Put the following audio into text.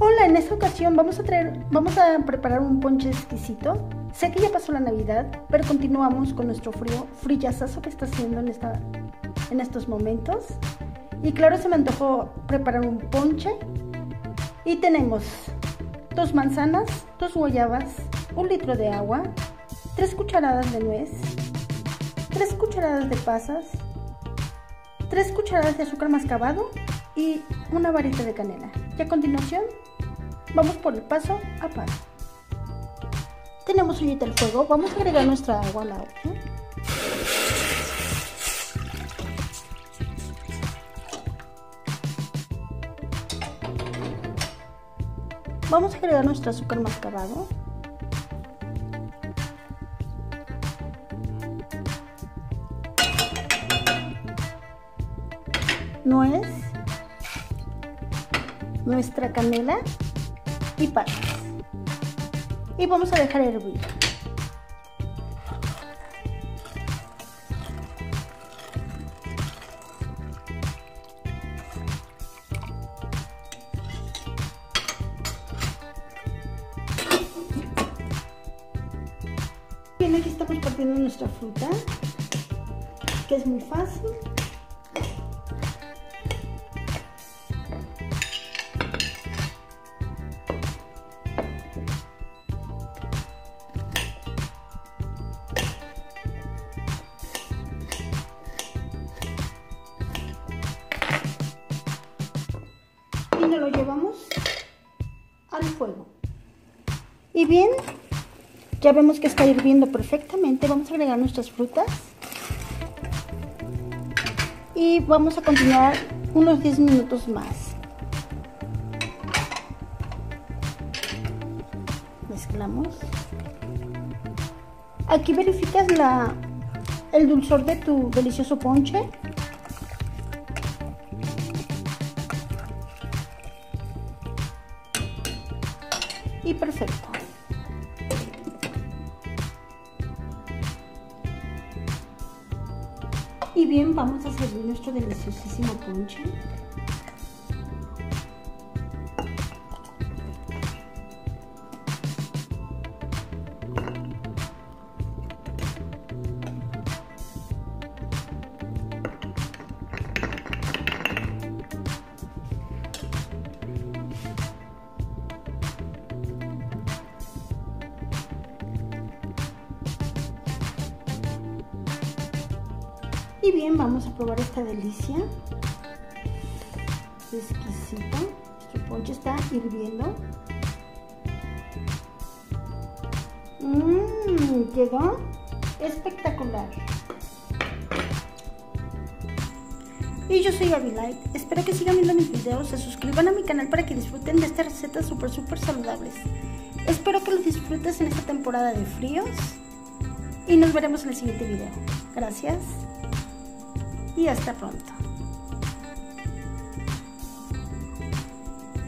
Hola, en esta ocasión vamos a preparar un ponche exquisito. Sé que ya pasó la Navidad, pero continuamos con nuestro frillazazo que está haciendo en estos momentos. Y claro, se me antojó preparar un ponche. Y tenemos 2 manzanas, 2 guayabas, 1 litro de agua, 3 cucharadas de nuez, 3 cucharadas de pasas, 3 cucharadas de azúcar mascabado y una varita de canela. Y a continuación vamos por el paso a paso. Tenemos ollita al fuego, vamos a agregar nuestra agua a la olla. Vamos a agregar nuestro azúcar mascabado. Nuez, nuestra canela y pasas. Y vamos a dejar hervir. Bien, aquí estamos partiendo nuestra fruta, que es muy fácil. Y nos lo llevamos al fuego. Y bien, ya vemos que está hirviendo perfectamente. Vamos a agregar nuestras frutas y vamos a continuar unos 10 minutos más. Mezclamos. Aquí verificas el dulzor de tu delicioso ponche. Y perfecto. Y bien, vamos a servir nuestro deliciosísimo ponche. Y bien, vamos a probar esta delicia. Es exquisito. Nuestro ponche está hirviendo. Quedó espectacular. Y yo soy Gaby Light. Espero que sigan viendo mis videos, se suscriban a mi canal para que disfruten de estas recetas súper saludables. Espero que los disfrutes en esta temporada de fríos. Y nos veremos en el siguiente video. Gracias. Y hasta pronto.